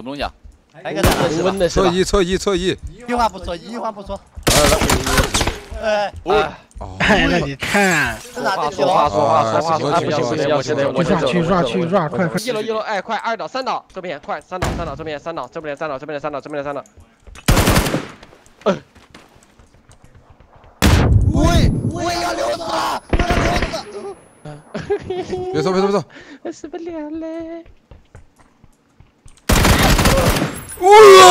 么东西啊？ 还有一个稳的是吧？ 侧翼。 一句话不说，一话不说。 哎，那你看， 说话， 去抓，快！ 一楼，哎，快2岛3岛，这边快3岛，这边3岛，这边3岛，这边3岛，这边3岛。 我也要溜走了， 别走， 死不了嘞！ 哇！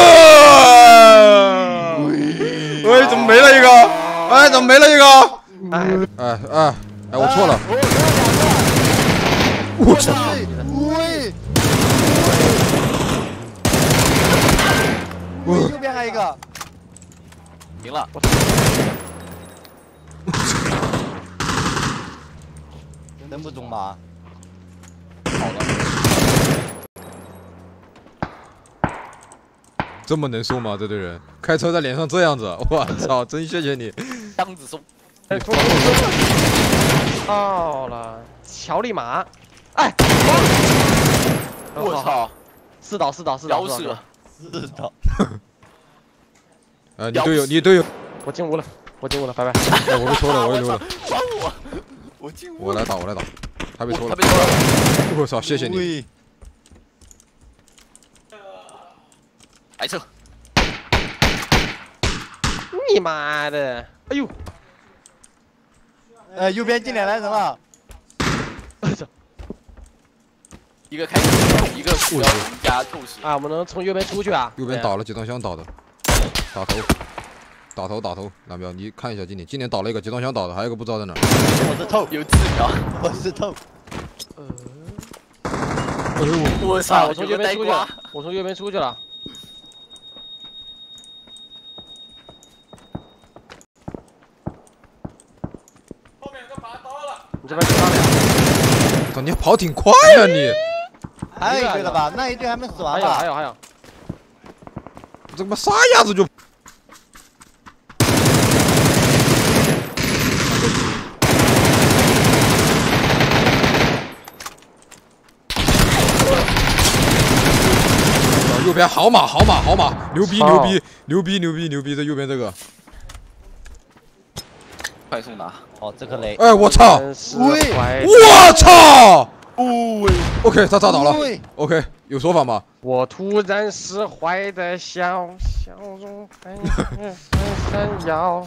哎，怎么没了一个？哎，怎么没了一个？哎，我错了。我操！ 右边还有一个。 赢了。 能不中吗？ 好了。 这么能送吗？这队人开车在脸上这样子，我操！真谢谢你。 箱子送。 到了，乔丽玛。哎， 我操 ！4岛， 摇死。 4岛。 你队友。 我进屋了，拜拜。 哎，我被抽了，我也溜了。 帮我进屋。 我来打，他被抽了。我操！谢谢你。 来车。 你妈的！哎呦！ 右边进2来人了。 一个开始，一个加透视。 啊，我们能从右边出去啊？ 右边倒了集装箱倒的，打头，蓝标，你看一下今年倒了一个集装箱倒的，还有一个不知道在哪。 我是透， 有字条， 我是透。 我操！ 我从右边出去了， 后面有个拔刀了。 你这边去哪里？ 你跑挺快呀你！ 还有一队了吧？那一队还没死完吧？ 还有。 这他妈撒丫子就。右边好马，牛逼！这右边这个， 快速拿。 哦，这个雷。 哎，我操！我操！OK， 他炸倒了。OK， 有说法吗？ 我突然释怀的笑容很闪耀。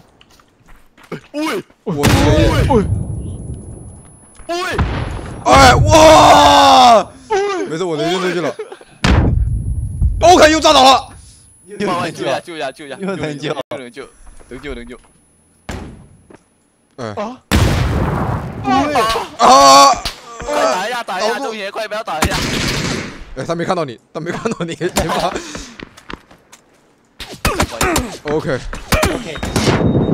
哎，哇！没事，我雷就了。OK， 又炸倒了。 慢慢救一下， 又能救。 哎。 快打一下，周爷，快不要打一下。 哎，他没看到你，你妈。OK。